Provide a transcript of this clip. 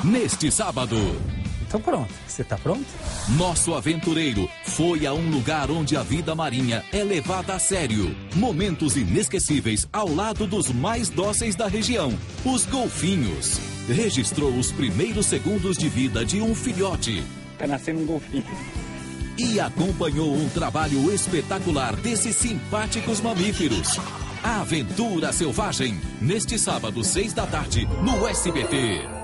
neste sábado. Então pronto, você tá pronto? Nosso aventureiro foi a um lugar onde a vida marinha é levada a sério. Momentos inesquecíveis ao lado dos mais dóceis da região, os golfinhos. Registrou os primeiros segundos de vida de um filhote. Tá nascendo um golfinho. E acompanhou um trabalho espetacular desses simpáticos mamíferos. A Aventura Selvagem, neste sábado, 6 da tarde, no SBT.